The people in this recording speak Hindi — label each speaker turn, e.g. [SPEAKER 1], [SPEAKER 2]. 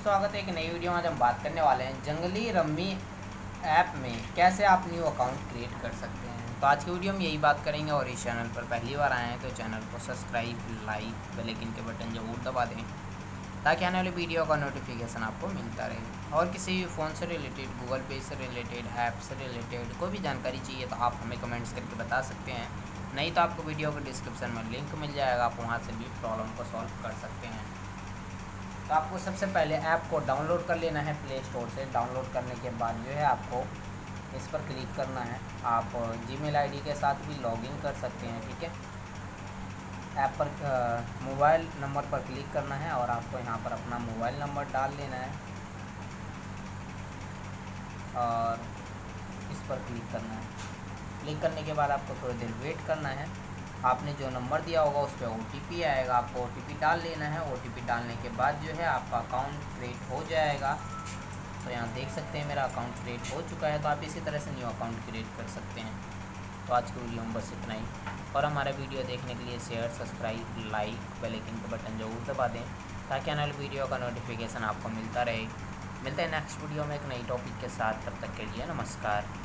[SPEAKER 1] स्वागत है एक नई वीडियो में। आज हम बात करने वाले हैं जंगली रम्मी ऐप में कैसे आप न्यू अकाउंट क्रिएट कर सकते हैं। तो आज की वीडियो में यही बात करेंगे और इस चैनल पर पहली बार आए हैं तो चैनल को सब्सक्राइब, लाइक, बेल आइकन के बटन ज़रूर दबा दें ताकि आने वाली वीडियो का नोटिफिकेशन आपको मिलता रहे। और किसी भी फ़ोन से रिलेटेड, गूगल पे से रिलेटेड, ऐप से रिलेटेड कोई भी जानकारी चाहिए तो आप हमें कमेंट्स करके बता सकते हैं। नहीं तो आपको वीडियो के डिस्क्रिप्शन में लिंक मिल जाएगा, आप वहाँ से भी प्रॉब्लम को सॉल्व कर सकते हैं। तो आपको सबसे पहले ऐप को डाउनलोड कर लेना है प्ले स्टोर से। डाउनलोड करने के बाद जो है आपको इस पर क्लिक करना है। आप जीमेल आईडी के साथ भी लॉगिन कर सकते हैं, ठीक है। ऐप पर मोबाइल नंबर पर क्लिक करना है और आपको यहाँ पर अपना मोबाइल नंबर डाल लेना है और इस पर क्लिक करना है। क्लिक करने के बाद आपको थोड़ी देर वेट करना है। आपने जो नंबर दिया होगा उस पर OTP आएगा, आपको OTP डाल लेना है। OTP डालने के बाद जो है आपका अकाउंट क्रिएट हो जाएगा। तो यहाँ देख सकते हैं मेरा अकाउंट क्रिएट हो चुका है। तो आप इसी तरह से न्यू अकाउंट क्रिएट कर सकते हैं। तो आज की वीडियो में बस इतना ही। और हमारा वीडियो देखने के लिए share, subscribe, like, bell icon का बटन ज़रूर दबा दें ताकि आने वाली वीडियो का नोटिफिकेशन आपको मिलता रहे। मिलते हैं नेक्स्ट वीडियो में एक नई टॉपिक के साथ। तब तक के लिए नमस्कार।